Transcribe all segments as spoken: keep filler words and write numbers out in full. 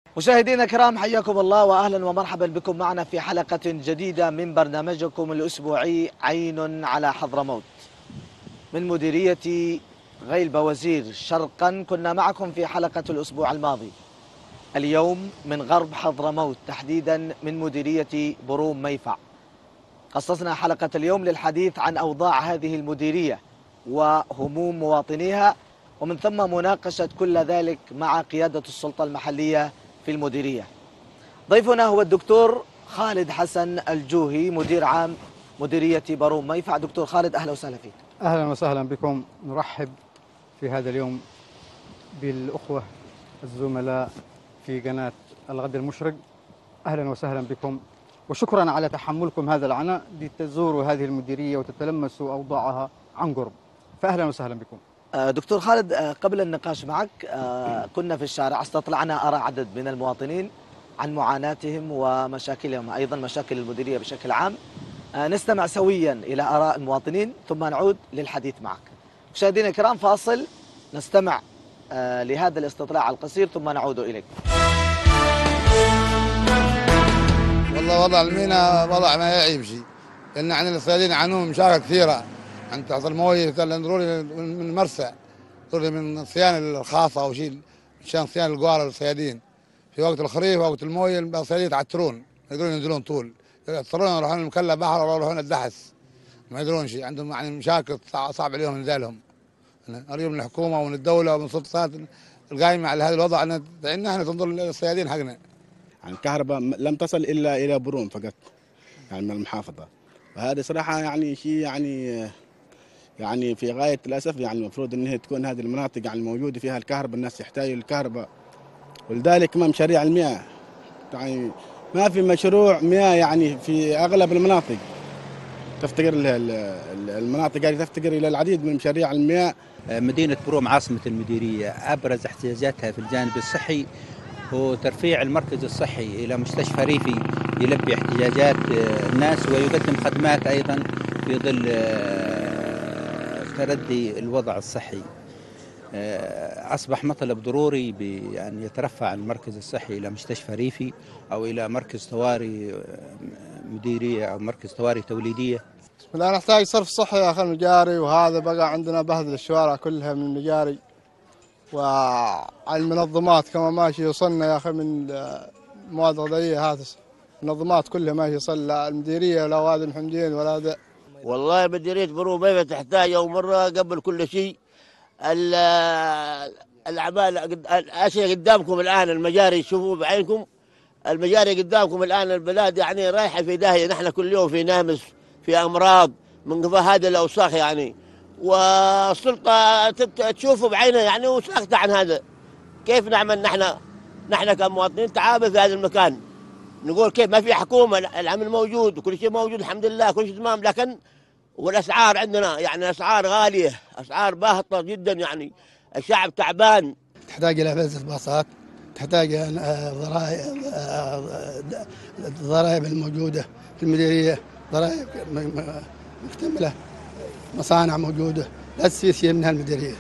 مشاهدينا الكرام، حياكم الله واهلا ومرحبا بكم معنا في حلقة جديدة من برنامجكم الاسبوعي عين على حضرموت من مديرية غيل بوزير شرقا. كنا معكم في حلقة الاسبوع الماضي. اليوم من غرب حضرموت، تحديدا من مديرية بروم ميفع. خصصنا حلقة اليوم للحديث عن اوضاع هذه المديرية وهموم مواطنيها، ومن ثم مناقشة كل ذلك مع قيادة السلطة المحلية في المديرية. ضيفنا هو الدكتور خالد حسن الجوهي، مدير عام مديرية بروم ميفع. دكتور خالد، أهلا وسهلا فيك. أهلا وسهلا بكم. نرحب في هذا اليوم بالأخوة الزملاء في قناة الغد المشرق. أهلا وسهلا بكم، وشكرا على تحملكم هذا العناء لتزوروا هذه المديرية وتتلمسوا أوضاعها عن قرب. فأهلا وسهلا بكم. دكتور خالد، قبل النقاش معك كنا في الشارع، استطلعنا آراء عدد من المواطنين عن معاناتهم ومشاكلهم، أيضا مشاكل المديرية بشكل عام. نستمع سويا إلى آراء المواطنين ثم نعود للحديث معك. مشاهدينا الكرام، فاصل نستمع لهذا الاستطلاع القصير ثم نعود إليك. والله وضع المينا وضع ما يمشي، لأن عندنا الصيادين يعانون من مشاكل كثيرة. عند تحصل مويه ضروري من المرسى، ضروري من الصيانة الخاصة أو شيء عشان صيانة القوارة للصيادين. في وقت الخريف وقت المويه الصيادين يتعترون، ما يقدرون ينزلون طول، يضطرون يروحون المكلا بحر ولا يروحون الدحس، ما يقدرون شيء، عندهم يعني مشاكل صعب عليهم انزالهم. أريد من الحكومة ومن الدولة ومن السلطات القائمة على هذا الوضع أن تعيننا احنا تنظر للصيادين حقنا. يعني الكهرباء لم تصل إلا إلى بروم فقط، يعني من المحافظة، وهذا صراحة يعني شيء يعني يعني في غاية الأسف. يعني المفروض أنها تكون هذه المناطق يعني موجودة فيها الكهرباء، الناس يحتاجوا للكهرباء. ولذلك ما مشاريع المياه، يعني ما في مشروع مياه يعني في أغلب المناطق. تفتقر المناطق هذه تفتقر إلى العديد من مشاريع المياه. مدينة بروم عاصمة المديرية أبرز احتياجاتها في الجانب الصحي هو ترفيع المركز الصحي إلى مستشفى ريفي يلبي احتياجات الناس ويقدم خدمات أيضا في ظل تردي الوضع الصحي. أصبح مطلب ضروري بأن يترفع المركز الصحي إلى مستشفى ريفي أو إلى مركز طوارئ مديرية أو مركز طوارئ توليدية. لا نحتاج صرف صحي يا أخي المجاري، وهذا بقى عندنا بهذل الشوارع كلها من المجاري، وعلى المنظمات كما ماشي يوصلنا يا أخي من مواد غذائية. هذا المنظمات كلها ماشي يوصل المديرية ولا وادي الحمدين ولا ذا. والله مديرية بروم ميفع تحتاج أول مرة قبل كل شيء الأعمال. الأشياء قدامكم الآن، المجاري شوفوا بعينكم، المجاري قدامكم الآن. البلاد يعني رايحة في داهية، نحن كل يوم في نامس، في أمراض من قضاء هذه الأوساخ يعني، والسلطة تشوفوا بعينها يعني وساكتة عن هذا. كيف نعمل نحن نحن كمواطنين تعابة في هذا المكان؟ نقول كيف ما في حكومة؟ العمل موجود وكل شيء موجود الحمد لله، كل شيء تمام، لكن والأسعار عندنا يعني أسعار غالية، أسعار باهظة جدا، يعني الشعب تعبان. تحتاج إلى فلسفة باصات، تحتاج ضرائب الضرائب الموجودة في المديرية، ضرائب مكتملة، مصانع موجودة لا تسير شيء منها المديرية،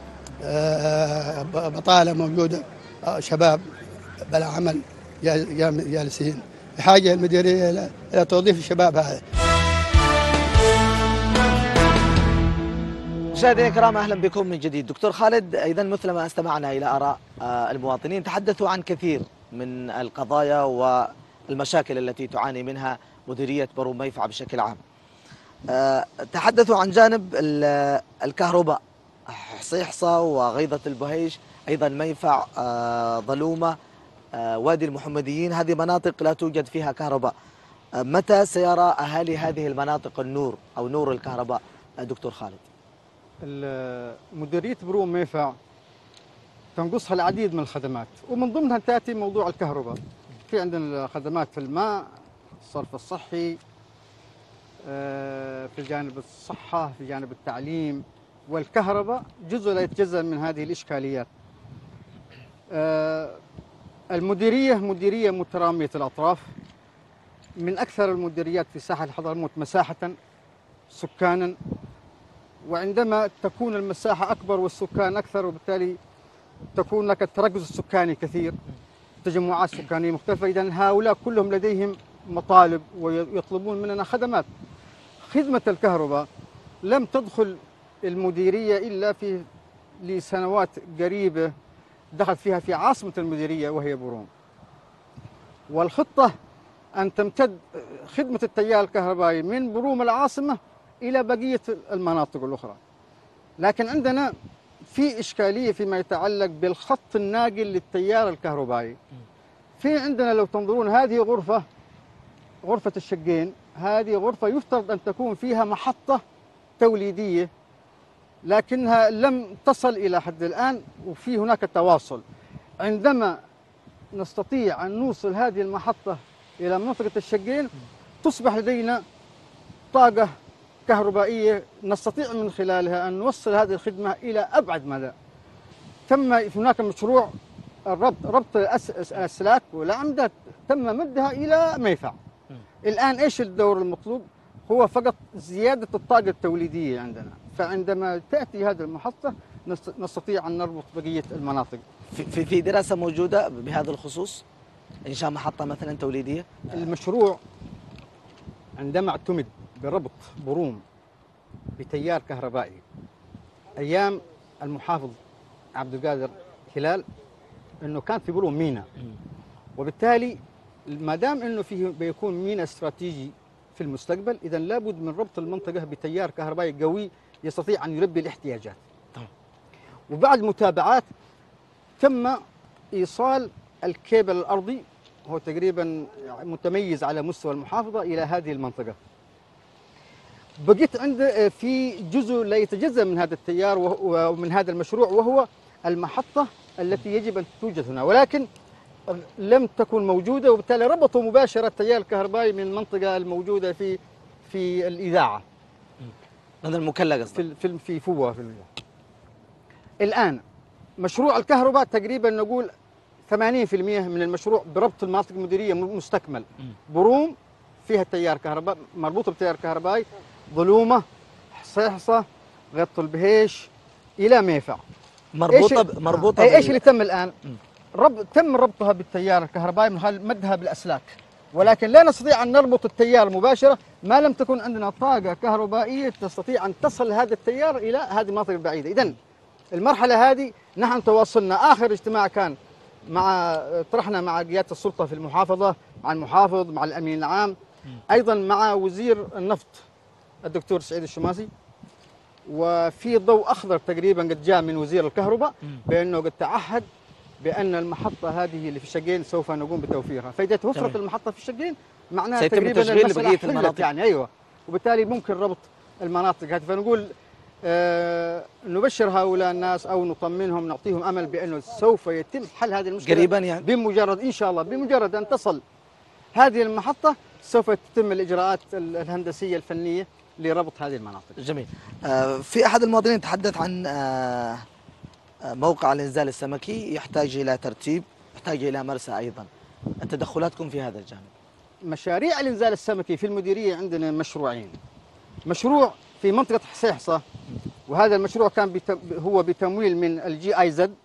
بطالة موجودة، شباب بلا عمل جالسين، بحاجة المديرية إلى توظيف الشباب هذا. مشاهدينا الكرام، اهلا بكم من جديد. دكتور خالد، اذا مثل ما استمعنا الى اراء المواطنين، تحدثوا عن كثير من القضايا والمشاكل التي تعاني منها مديرية بروم ميفع بشكل عام. تحدثوا عن جانب الكهرباء، حصيحصة وغيضة البهيج، ايضا ميفع، ظلومة، وادي المحمديين، هذه مناطق لا توجد فيها كهرباء. متى سيرى اهالي هذه المناطق النور او نور الكهرباء دكتور خالد؟ مديرية بروم ميفع تنقصها العديد من الخدمات، ومن ضمنها تأتي موضوع الكهرباء. في عندنا خدمات في الماء، الصرف الصحي، في جانب الصحة، في جانب التعليم، والكهرباء جزء لا يتجزأ من هذه الإشكاليات. المديرية مديرية مترامية الأطراف، من أكثر المديريات في ساحل حضرموت مساحة سكانا، وعندما تكون المساحة أكبر والسكان أكثر وبالتالي تكون لك التركز السكاني كثير، تجمعات سكانية مختلفة. إذن هؤلاء كلهم لديهم مطالب ويطلبون مننا خدمات. خدمة الكهرباء لم تدخل المديرية إلا في لسنوات قريبة، دخل فيها في عاصمة المديرية وهي بروم، والخطة أن تمتد خدمة التيار الكهربائي من بروم العاصمة إلى بقية المناطق الأخرى. لكن عندنا في إشكالية فيما يتعلق بالخط الناقل للتيار الكهربائي. في عندنا لو تنظرون هذه غرفة غرفة الشقين، هذه غرفة يفترض أن تكون فيها محطة توليدية، لكنها لم تصل إلى حد الآن، وفي هناك تواصل. عندما نستطيع أن نوصل هذه المحطة إلى منطقة الشقين تصبح لدينا طاقة كهربائية نستطيع من خلالها أن نوصل هذه الخدمة إلى أبعد مدى. تم هناك مشروع الربط ربط الأسلاك والأعمدة، تم مدها إلى ميفع. الآن إيش الدور المطلوب؟ هو فقط زيادة الطاقة التوليدية عندنا. فعندما تأتي هذه المحطة نستطيع أن نربط بقية المناطق. في في دراسة موجودة بهذا الخصوص، إنشاء محطة مثلا توليدية؟ المشروع عندما اعتمد بربط بروم بتيار كهربائي أيام المحافظ عبد القادر هلال، إنه كان في بروم ميناء، وبالتالي ما دام إنه فيه بيكون ميناء استراتيجي في المستقبل، إذا لابد من ربط المنطقة بتيار كهربائي قوي يستطيع أن يلبي الاحتياجات. وبعد متابعات تم إيصال الكيبل الأرضي، هو تقريبا متميز على مستوى المحافظة، إلى هذه المنطقة. بقيت عند في جزء لا يتجزأ من هذا التيار ومن هذا المشروع، وهو المحطة التي يجب أن توجد هنا، ولكن لم تكن موجودة، وبالتالي ربطوا مباشرة التيار الكهربائي من المنطقة الموجودة في في الإذاعة، هذا المكلا في في في فوة في الإذاعة. الآن مشروع الكهرباء تقريبا نقول ثمانين بالمئة من المشروع بربط المناطق المديرية مستكمل. بروم فيها التيار كهرباء مربوطة بتيار كهربائي، ظلومة، حصيحصة، غط البهيش إلى ميفع، مربوطة ب... مربوطة ايش بال... اللي تم الآن؟ رب... تم ربطها بالتيار الكهربائي من خلال مدها بالأسلاك، ولكن لا نستطيع أن نربط التيار مباشرة ما لم تكن عندنا طاقة كهربائية تستطيع أن تصل هذا التيار إلى هذه المناطق البعيدة. إذن المرحلة هذه نحن تواصلنا، آخر اجتماع كان مع طرحنا مع قيادة السلطة في المحافظة، مع المحافظ، مع الأمين العام، أيضا مع وزير النفط الدكتور سعيد الشماسي، وفي ضوء أخضر تقريبا قد جاء من وزير الكهرباء بأنه قد تعهد بأن المحطة هذه اللي في الشقين سوف نقوم بتوفيرها. فإذا توفرت المحطة في الشقين معناها تقريبا المسألة المناطق يعني أيوة، وبالتالي ممكن ربط المناطق هذه. فنقول آه نبشر هؤلاء الناس أو نطمنهم، نعطيهم أمل بأنه سوف يتم حل هذه المشكلة قريبا، يعني بمجرد إن شاء الله بمجرد أن تصل هذه المحطة سوف تتم الإجراءات الهندسية الفنية لربط هذه المناطق. جميل. آه في أحد المواطنين تحدث عن آه موقع الإنزال السمكي يحتاج إلى ترتيب، يحتاج إلى مرسى أيضا. تدخلاتكم في هذا الجانب؟ مشاريع الإنزال السمكي في المديرية عندنا مشروعين. مشروع في منطقة حصيحصة، وهذا المشروع كان بتم هو بتمويل من الجي آي زد،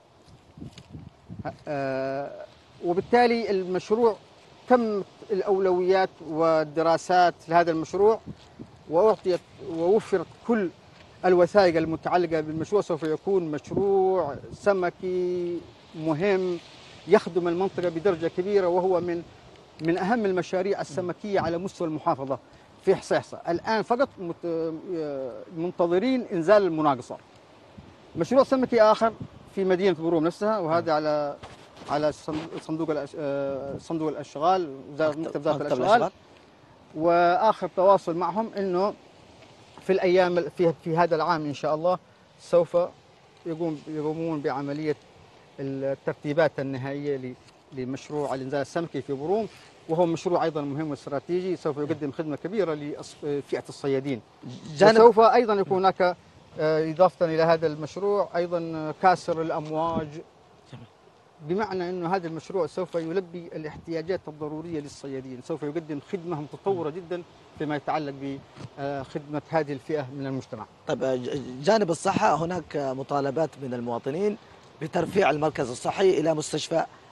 آه وبالتالي المشروع تم الأولويات والدراسات لهذا المشروع، وأعطيت ووفرت كل الوثائق المتعلقة بالمشروع. سوف يكون مشروع سمكي مهم يخدم المنطقة بدرجة كبيرة، وهو من من أهم المشاريع السمكية على مستوى المحافظة في حصيحصة. الآن فقط منتظرين إنزال المناقصة. مشروع سمكي آخر في مدينة بروم نفسها، وهذا على على صندوق صندوق الأشغال، مكتب وزارة الأشغال، وآخر تواصل معهم إنه في الأيام في في هذا العام إن شاء الله سوف يقوم يقومون بعملية الترتيبات النهائية لمشروع الإنزال السمكي في بروم، وهو مشروع أيضا مهم واستراتيجي سوف يقدم خدمة كبيرة لفئة الصيادين. وسوف أيضا يكون هناك إضافة إلى هذا المشروع أيضا كاسر الأمواج، بمعنى أنه هذا المشروع سوف يلبي الاحتياجات الضرورية للصيادين، سوف يقدم خدمة متطورة جدا فيما يتعلق بخدمة هذه الفئة من المجتمع. طيب، جانب الصحة هناك مطالبات من المواطنين بترفيع المركز الصحي إلى مستشفى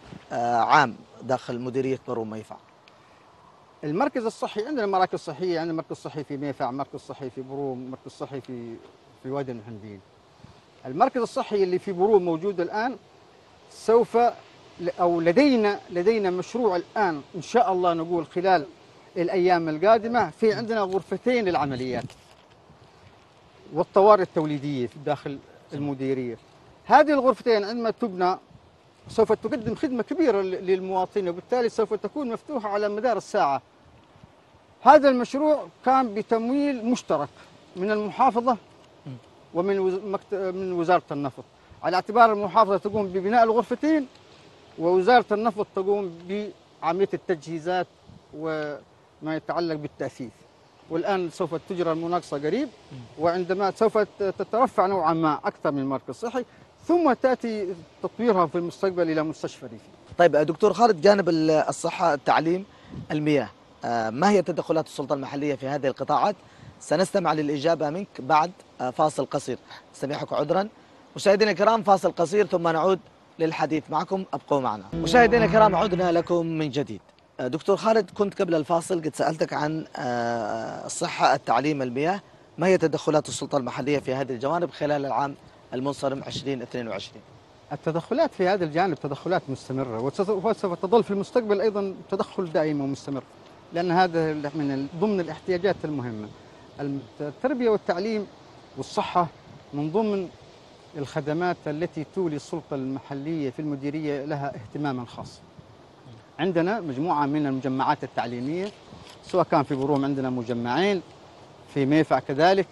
عام داخل مديرية بروم ميفع؟ المركز الصحي عندنا مراكز صحية، عندنا مركز صحي في ميفع، مركز صحي في بروم، مركز صحي في في وادي المهندين. المركز الصحي اللي في بروم موجود الآن، سوف أو لدينا لدينا مشروع الآن إن شاء الله نقول خلال الأيام القادمة، في عندنا غرفتين للعمليات والطوارئ التوليدية داخل المديرية. هذه الغرفتين عندما تبنى سوف تقدم خدمة كبيرة للمواطنين، وبالتالي سوف تكون مفتوحة على مدار الساعة. هذا المشروع كان بتمويل مشترك من المحافظة ومن من وزارة النفط، على اعتبار المحافظة تقوم ببناء الغرفتين ووزارة النفط تقوم بعملية التجهيزات وما يتعلق بالتأسيس. والآن سوف تجرى المناقصة قريب، وعندما سوف تترفع نوعا ما أكثر من مركز صحي، ثم تأتي تطويرها في المستقبل إلى مستشفى ريفي. طيب دكتور خالد، جانب الصحة، التعليم، المياه، ما هي تدخلات السلطة المحلية في هذه القطاعات؟ سنستمع للإجابة منك بعد فاصل قصير، استميحك عذرا. مشاهدينا الكرام فاصل قصير ثم نعود للحديث معكم، أبقوا معنا. مشاهدينا الكرام عدنا لكم من جديد. دكتور خالد، كنت قبل الفاصل قد سألتك عن الصحة، التعليم، المياه، ما هي تدخلات السلطة المحلية في هذه الجوانب خلال العام المنصرم ألفين واثنين وعشرين؟ التدخلات في هذا الجانب تدخلات مستمرة، وسوف تظل في المستقبل أيضا تدخل دائم ومستمر، لأن هذا من ضمن الاحتياجات المهمة. التربية والتعليم والصحة من ضمن الخدمات التي تولي السلطة المحلية في المديرية لها اهتماما خاصا. عندنا مجموعة من المجمعات التعليمية، سواء كان في بروم عندنا مجمعين، في ميفع كذلك،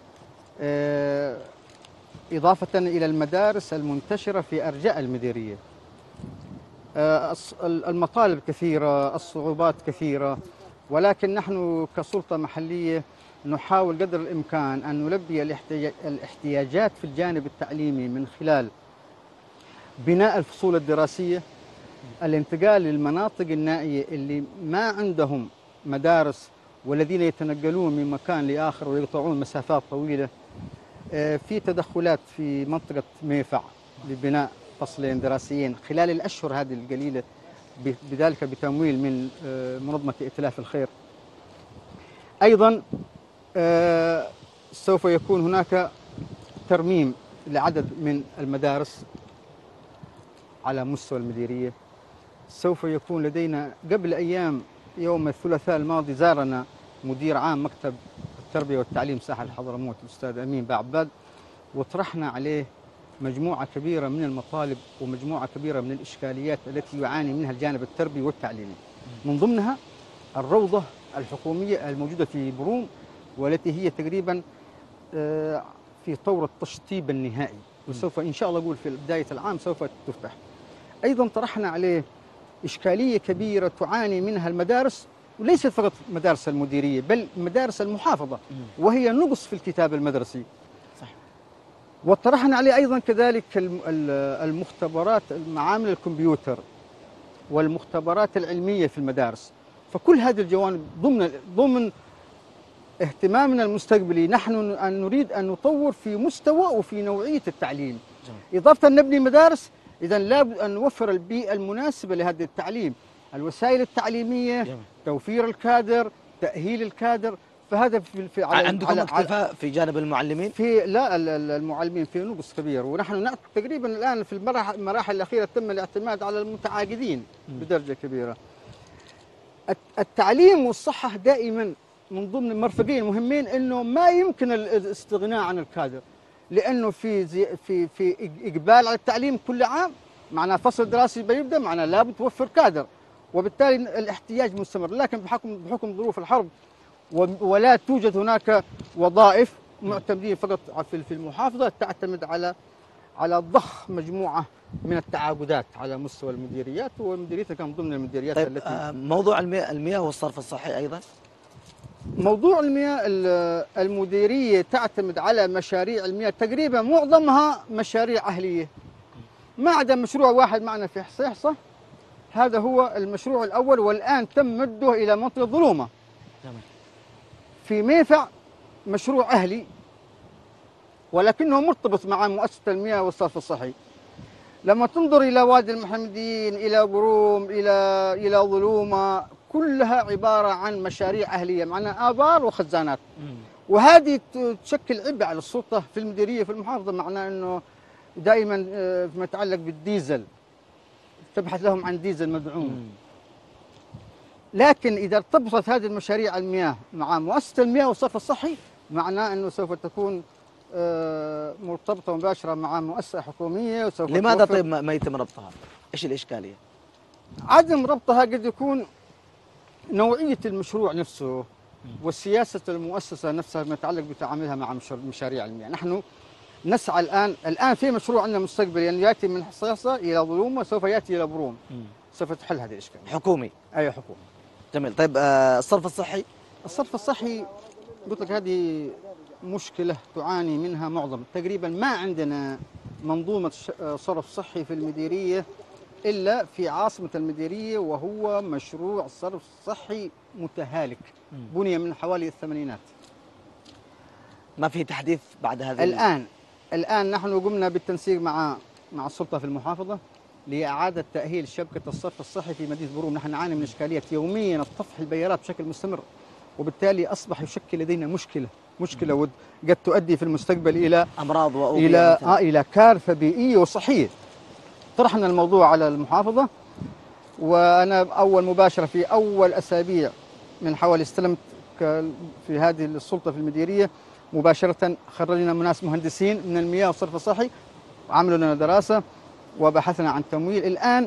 إضافة إلى المدارس المنتشرة في أرجاء المديرية. المطالب كثيرة، الصعوبات كثيرة، ولكن نحن كسلطة محلية نحاول قدر الإمكان أن نلبي الاحتياجات في الجانب التعليمي من خلال بناء الفصول الدراسية، الانتقال للمناطق النائية اللي ما عندهم مدارس والذين يتنقلون من مكان لآخر ويقطعون مسافات طويلة. في تدخلات في منطقة ميفع لبناء فصلين دراسيين خلال الأشهر هذه القليلة، بذلك بتمويل من منظمة ائتلاف الخير. أيضا سوف يكون هناك ترميم لعدد من المدارس على مستوى المديرية. سوف يكون لدينا قبل أيام يوم الثلاثاء الماضي زارنا مدير عام مكتب التربية والتعليم ساحل حضرموت الأستاذ أمين بعباد، وطرحنا عليه مجموعة كبيرة من المطالب ومجموعة كبيرة من الإشكاليات التي يعاني منها الجانب التربي والتعليمي، من ضمنها الروضة الحكومية الموجودة في بروم، والتي هي تقريبا في طور التشطيب النهائي، وسوف إن شاء الله أقول في بداية العام سوف تفتح. أيضا طرحنا عليه إشكالية كبيرة تعاني منها المدارس، وليست فقط مدارس المديرية بل مدارس المحافظة، وهي نقص في الكتاب المدرسي. صح. وطرحنا عليه أيضا كذلك المختبرات، معامل الكمبيوتر والمختبرات العلمية في المدارس. فكل هذه الجوانب ضمن ضمن اهتمامنا المستقبلي. نحن أن نريد أن نطور في مستوى وفي نوعية التعليم. جميل. إضافة أن نبني مدارس، إذا لابد أن نوفر البيئة المناسبة لهذا التعليم، الوسائل التعليمية. جميل. توفير الكادر، تأهيل الكادر. فهذا في, في على عندكم اكتفاء في جانب المعلمين؟ في لا المعلمين في نقص كبير، ونحن تقريبا الآن في المراحل الأخيرة تم الاعتماد على المتعاقدين بدرجة كبيرة. التعليم والصحة دائما من ضمن المرفقين مهمين، انه ما يمكن الاستغناء عن الكادر، لانه في في في اقبال على التعليم كل عام، معناه فصل دراسي بيبدا، معناه لابد توفر كادر، وبالتالي الاحتياج مستمر. لكن بحكم بحكم ظروف الحرب ولا توجد هناك وظائف، معتمدين فقط في المحافظه تعتمد على على ضخ مجموعه من التعاقدات على مستوى المديريات، والمديريات كان ضمن المديريات. طيب التي موضوع المياه, المياه والصرف الصحي ايضا؟ موضوع المياه، المديريه تعتمد على مشاريع المياه، تقريبا معظمها مشاريع اهليه، ما عدا مشروع واحد معنا في حصيحصه، هذا هو المشروع الاول، والان تم مده الى منطقه ظلومه. في ميفع مشروع اهلي ولكنه مرتبط مع مؤسسه المياه والصرف الصحي. لما تنظر إلى وادي المحمديين، إلى قروم، إلى إلى ظلومة، كلها عبارة عن مشاريع أهلية، معنا آبار وخزانات. وهذه تشكل عبء على السلطة في المديرية في المحافظة، معناه أنه دائما فيما يتعلق بالديزل تبحث لهم عن ديزل مدعوم. لكن إذا ارتبطت هذه المشاريع المياه مع مؤسسة المياه والصرف الصحي، معناه أنه سوف تكون مرتبطة مباشرة مع مؤسسة حكومية. وسوف لماذا طيب ما يتم ربطها؟ إيش الإشكالية؟ عدم ربطها قد يكون نوعية المشروع نفسه وسياسة المؤسسة نفسها ما يتعلق بتعاملها مع مشاريع المياه. نحن نسعى الآن الآن في مشروع عندنا مستقبليا يعني يأتي من حصيصة إلى ظلومة، سوف يأتي إلى بروم، سوف تحل هذه الإشكالية. حكومي؟ أي حكومي. جميل. طيب آه الصرف الصحي؟ الصرف الصحي قلت لك هذه مشكلة تعاني منها معظم، تقريبا ما عندنا منظومة صرف صحي في المديرية إلا في عاصمة المديرية، وهو مشروع صرف صحي متهالك بني من حوالي الثمانينات. ما في تحديث بعد هذا الآن الآن نحن قمنا بالتنسيق مع مع السلطة في المحافظة لإعادة تأهيل شبكة الصرف الصحي في مدينة بروم. نحن نعاني من إشكالية يوميا الطفح البيارات بشكل مستمر، وبالتالي أصبح يشكل لدينا مشكلة مشكلة ود قد تؤدي في المستقبل إلى أمراض وأوبئة إلى آه إلى كارثة بيئية وصحية. طرحنا الموضوع على المحافظة، وأنا أول مباشرة في أول أسابيع من حوالي استلمت في هذه السلطة في المديرية مباشرة، خرجنا ناس مهندسين من المياه والصرف الصحي وعملوا لنا دراسة وبحثنا عن تمويل. الآن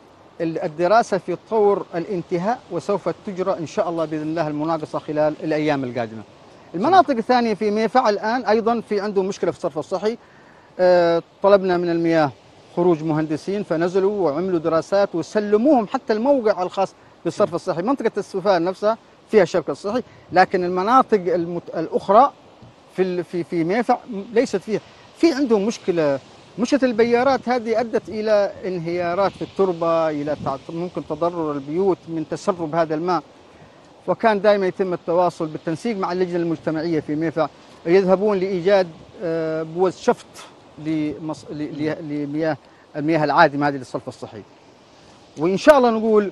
الدراسة في طور الانتهاء، وسوف تجرى إن شاء الله بإذن الله المناقصة خلال الأيام القادمة. المناطق الثانية في ميفع الآن أيضا في عندهم مشكلة في الصرف الصحي. أه طلبنا من المياه خروج مهندسين فنزلوا وعملوا دراسات وسلموهم حتى الموقع الخاص بالصرف الصحي. منطقة السفال نفسها فيها الشبكة الصحي، لكن المناطق المت... الأخرى في في في ميفع ليست فيها. في عندهم مشكلة، مشكلة البيارات هذه أدت إلى انهيارات في التربة، إلى ممكن تضرر البيوت من تسرب هذا الماء. وكان دائما يتم التواصل بالتنسيق مع اللجنة المجتمعية في ميفع، يذهبون لإيجاد بوز شفط لمص... لمياه المياه العادمة هذه للصرف الصحي. وإن شاء الله نقول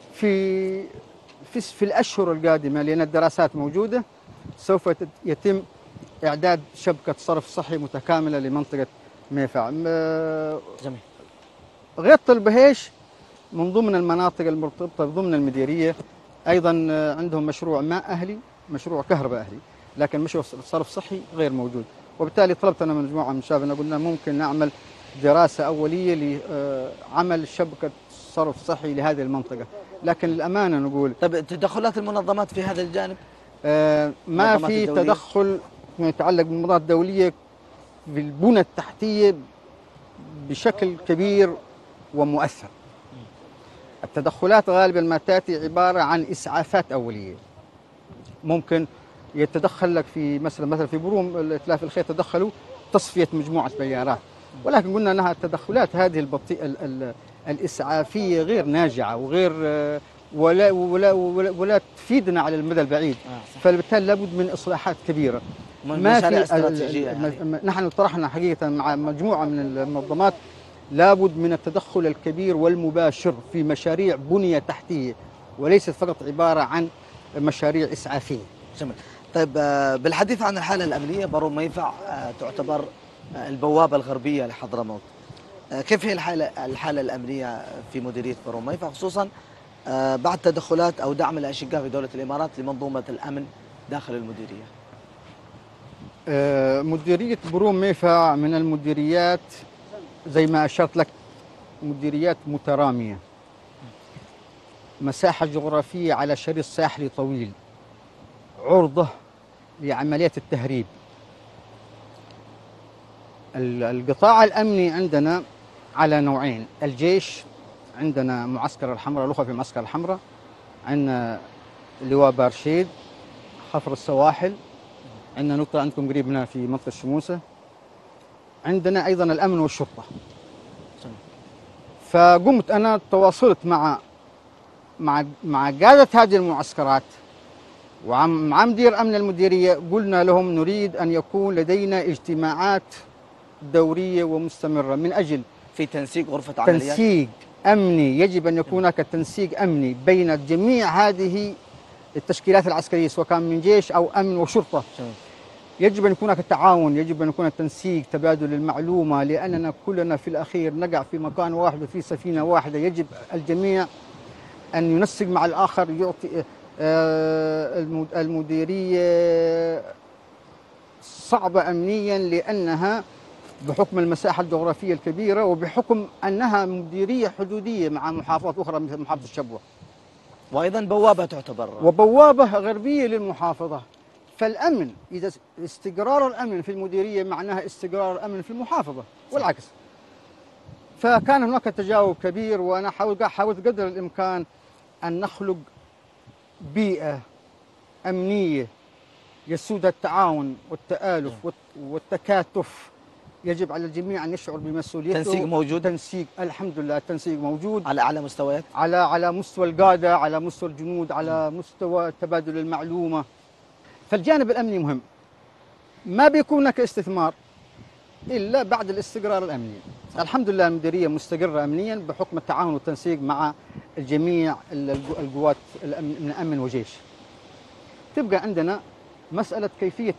في في في الأشهر القادمة، لأن الدراسات موجودة، سوف يتم إعداد شبكة صرف صحي متكاملة لمنطقة ميفع. جميل. غيط البهيش من ضمن المناطق المرتبطة ضمن المديرية، أيضا عندهم مشروع ماء أهلي، مشروع كهرباء أهلي، لكن مشروع صرف صحي غير موجود. وبالتالي طلبت أنا من مجموعة من شبابنا، قلنا ممكن نعمل دراسة أولية لعمل شبكة صرف صحي لهذه المنطقة. لكن الأمانة نقول طيب تدخلات المنظمات في هذا الجانب؟ آه ما في تدخل فيما يتعلق بالمنظمات الدولية في البنى التحتية بشكل كبير ومؤثر. التدخلات غالبا ما تأتي عبارة عن إسعافات أولية. ممكن يتدخل لك في مثلا مثلا في بروم الإتلاف الخير تدخلوا تصفية مجموعة بيارات، ولكن قلنا أنها التدخلات هذه البطيئة الإسعافية غير ناجعة وغير ولا ولا ولا, ولا تفيدنا على المدى البعيد. آه فبالتالي لابد من إصلاحات كبيرة. ما في استراتيجية يعني. نحن طرحنا حقيقة مع مجموعة من المنظمات لابد من التدخل الكبير والمباشر في مشاريع بنية تحتية، وليست فقط عبارة عن مشاريع إسعافية. جميل. طيب بالحديث عن الحالة الأمنية، بروم ميفع تعتبر البوابة الغربية لحضرموت. كيف هي الحالة الحالة الأمنية في مديرية بروم ميفع، خصوصا بعد تدخلات أو دعم الأشقاء في دولة الإمارات لمنظومة الأمن داخل المديرية؟ مديرية بروم ميفع من المديريات زي ما أشرت لك مديريات مترامية، مساحة جغرافية على شريط ساحلي طويل، عرضة لعمليات التهريب. القطاع الأمني عندنا على نوعين، الجيش عندنا معسكر الحمراء، الأخوة في معسكر الحمراء، عندنا لواء بارشيد، حفر السواحل، عندنا نقطة عندكم قريب هنا في منطقة الشموسة، عندنا أيضا الأمن والشرطة. فقمت أنا تواصلت مع مع مع قادة هذه المعسكرات ومع مدير أمن المديرية، قلنا لهم نريد أن يكون لدينا اجتماعات دورية ومستمرة من أجل في تنسيق غرفة عمليات؟ تنسيق أمني، يجب أن يكون هناك تنسيق أمني بين جميع هذه التشكيلات العسكرية سواء كان من جيش أو أمن وشرطة. جميل. يجب أن يكون هناك تعاون، يجب أن يكون تنسيق، تبادل المعلومة، لأننا كلنا في الأخير نقع في مكان واحد وفي سفينة واحدة. يجب الجميع أن ينسق مع الآخر. يعطي المديرية صعبة أمنيا لأنها بحكم المساحة الجغرافية الكبيرة وبحكم أنها مديرية حدودية مع محافظات أخرى مثل محافظة الشبوة، وأيضا بوابة تعتبر وبوابة غربية للمحافظة. فالأمن، إذا استقرار الأمن في المديرية معناها استقرار الأمن في المحافظة والعكس. فكان هناك تجاوب كبير، وأنا حاولت قدر الإمكان أن نخلق بيئة أمنية يسودها التعاون والتآلف والتكاتف. يجب على الجميع أن يشعر بمسؤوليته. تنسيق موجود؟ تنسيق الحمد لله، التنسيق موجود على أعلى مستويات، على على مستوى القادة، على مستوى الجنود، على مستوى تبادل المعلومة. فالجانب الأمني مهم. ما بيكون هناك استثمار إلا بعد الاستقرار الأمني. الحمد لله المديرية مستقرة أمنيا بحكم التعاون والتنسيق مع الجميع القوات من أمن وجيش. تبقى عندنا مسألة كيفية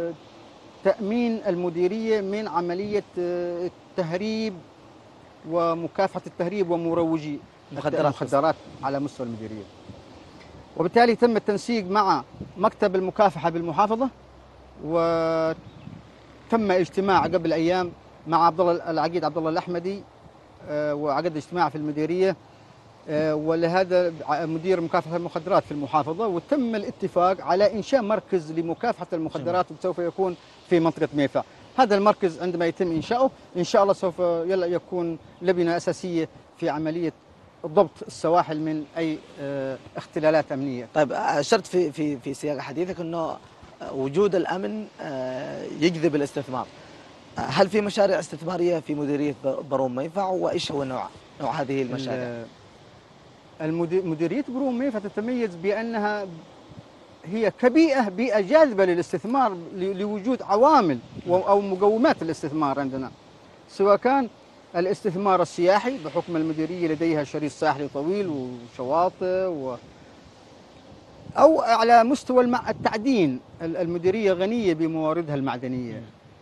تأمين المديرية من عملية التهريب ومكافحة التهريب ومروجي المخدرات على مستوى المديرية. وبالتالي تم التنسيق مع مكتب المكافحة بالمحافظة، وتم اجتماع قبل أيام مع عبد الله العقيد عبد الله الأحمدي، وعقد اجتماع في المديرية ولهذا مدير مكافحة المخدرات في المحافظة، وتم الاتفاق على إنشاء مركز لمكافحة المخدرات وسوف يكون في منطقة ميفع. هذا المركز عندما يتم إنشاؤه إن شاء الله سوف يكون لبنة أساسية في عملية ضبط السواحل من أي اختلالات أمنية. طيب، أشرت في في في سياق حديثك أنه وجود الأمن يجذب الاستثمار. هل في مشاريع استثمارية في مديرية بروم ميفع، وإيش هو نوع نوع هذه المشاريع؟ مديرية بروم ميفع تتميز بأنها هي كبيئة بيئة جاذبة للاستثمار لوجود عوامل أو مقومات الاستثمار عندنا، سواء كان الاستثمار السياحي بحكم المديرية لديها شريط ساحلي طويل وشواطئ، و أو على مستوى التعدين. المديرية غنية بمواردها المعدنية.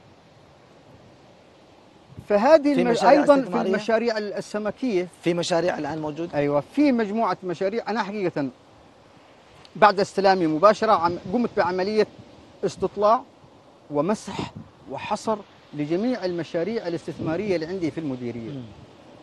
فهذه في المش... أيضا في المشاريع السمكية في مشاريع الآن موجودة؟ أيوة، في مجموعة مشاريع. أنا حقيقة بعد استلامي مباشرة قمت بعملية استطلاع ومسح وحصر لجميع المشاريع الاستثمارية اللي عندي في المديرية. م.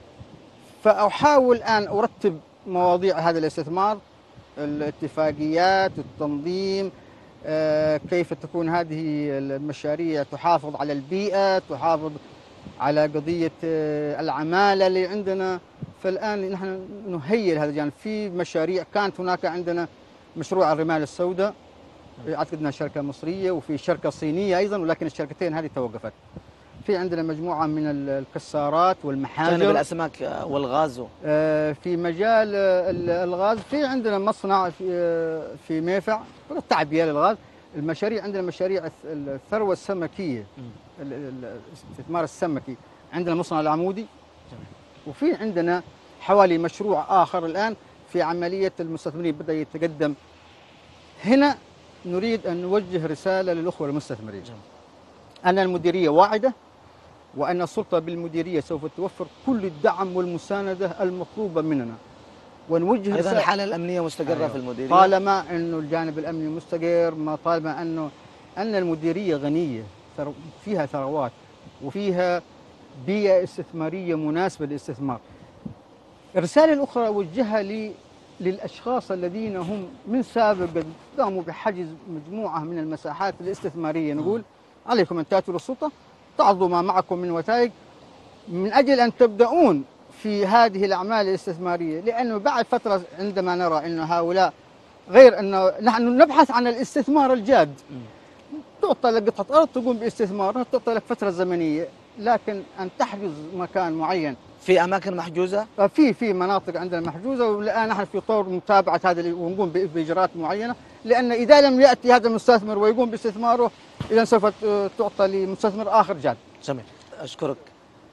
فأحاول الآن أرتب مواضيع هذا الاستثمار، الاتفاقيات، التنظيم، آه كيف تكون هذه المشاريع تحافظ على البيئة، تحافظ على قضية آه العمالة اللي عندنا. فالآن نحن نهيئ هذا الجانب. في مشاريع كانت هناك عندنا مشروع الرمال السوداء، اعتقدنا شركة مصرية وفي شركة صينية أيضا، ولكن الشركتين هذه توقفت. في عندنا مجموعة من الكسارات والمحاجر، جانب الأسماك والغاز. في مجال الغاز في عندنا مصنع في في ميفع التعبئة للغاز. المشاريع عندنا مشاريع الثروة السمكية، الاستثمار السمكي. عندنا مصنع العمودي، وفي عندنا حوالي مشروع آخر الآن في عملية المستثمرين بدأ يتقدم. هنا نريد أن نوجه رسالة للأخوة المستثمرين أن المديرية واعدة، وأن السلطة بالمديرية سوف توفر كل الدعم والمساندة المطلوبة مننا. ونوجه أيضا الحالة الأمنية مستقرة. أيوة. في المديرية طالما أنه الجانب الأمني مستقر، ما طالما أنه أن المديرية غنية فيها ثروات وفيها بيئة استثمارية مناسبة للاستثمار. الرسالة الأخرى أوجهها لي للأشخاص الذين هم من سابق قاموا بحجز مجموعة من المساحات الاستثمارية. نقول عليكم أن تأتوا للسلطة، تعرضوا ما معكم من وثائق من أجل أن تبدأون في هذه الأعمال الاستثمارية، لأنه بعد فترة عندما نرى أن هؤلاء غير أنه نحن نبحث عن الاستثمار الجاد. تعطى لك قطعة أرض تقوم باستثمارها، تعطى لك فترة زمنية، لكن أن تحجز مكان معين. في أماكن محجوزة؟ في في مناطق عندنا محجوزة، والآن نحن في طور متابعة هذا ونقوم بإجراءات معينة، لأن إذا لم يأتي هذا المستثمر ويقوم باستثماره إذا سوف تعطى لمستثمر آخر جاد. جميل، أشكرك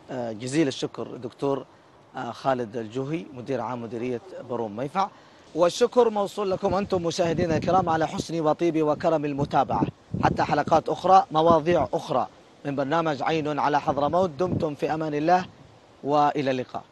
جزيل الشكر دكتور خالد الجوهي مدير عام مديرية بروم ميفع. والشكر موصول لكم أنتم مشاهدينا الكرام على حسن وطيب وكرم المتابعة. حتى حلقات أخرى، مواضيع أخرى من برنامج عين على حضرموت. دمتم في أمان الله وإلى اللقاء.